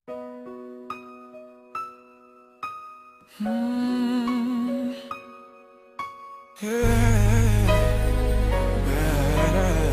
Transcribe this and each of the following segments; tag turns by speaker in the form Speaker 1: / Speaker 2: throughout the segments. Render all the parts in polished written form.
Speaker 1: Mm, yeah, better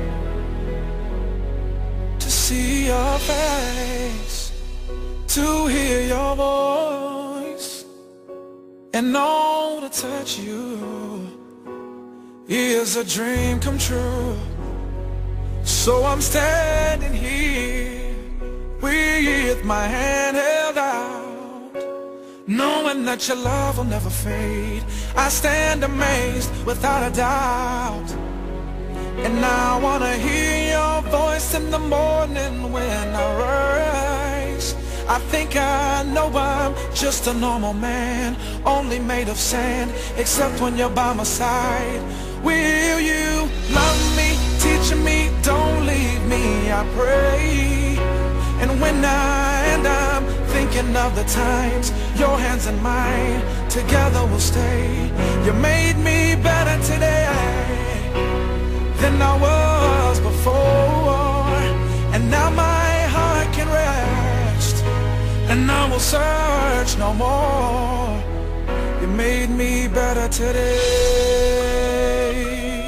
Speaker 1: to see your face, to hear your voice, and know to touch you is a dream come true. So I'm standing here with my hand held out, knowing that your love will never fade. I stand amazed without a doubt, and I wanna hear your voice in the morning when I rise. I think I know I'm just a normal man, only made of sand, except when you're by my side. Will you love me, teach me, don't leave me, I pray. And when I'm thinking of the times, your hands in mine, together we'll stay. You made me better today than I was before, and now my heart can rest, and I will search no more. You made me better today,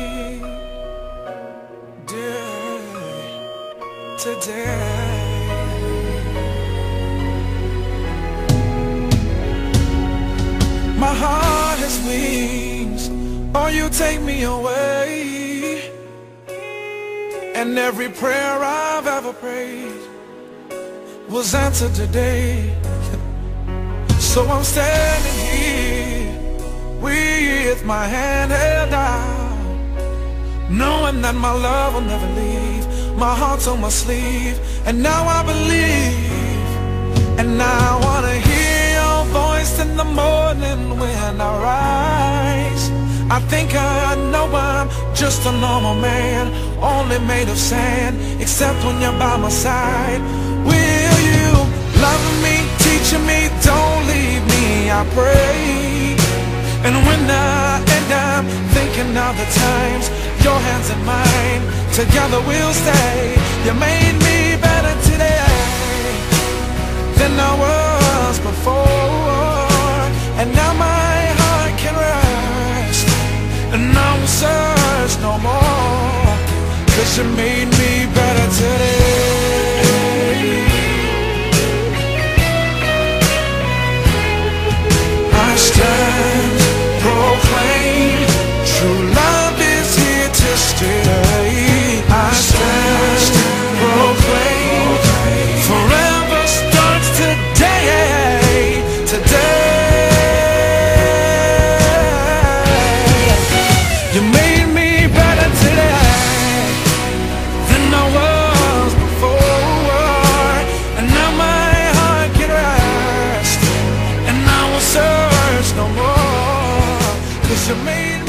Speaker 1: today. My heart has wings, oh, you take me away, and every prayer I've ever prayed was answered today. So I'm standing here with my hand held out, knowing that my love will never leave. My heart's on my sleeve, and now I believe. And I wanna hear your voice in the morning when I rise. I think I know I'm just a normal man, only made of sand, except when you're by my side. Will you love me, teach me, don't leave me, I pray. And when I'm thinking of the times, your hands in mine, together we'll stay. You made me better today than I was before, and now my heart can rest, and I will search no more, 'cause you made me better today. I stand, proclaim, true love is here to stay. I stand, proclaim, forever starts today, today. You made me better today than I was before, and now my heart can rest, and I will search no more, 'cause you made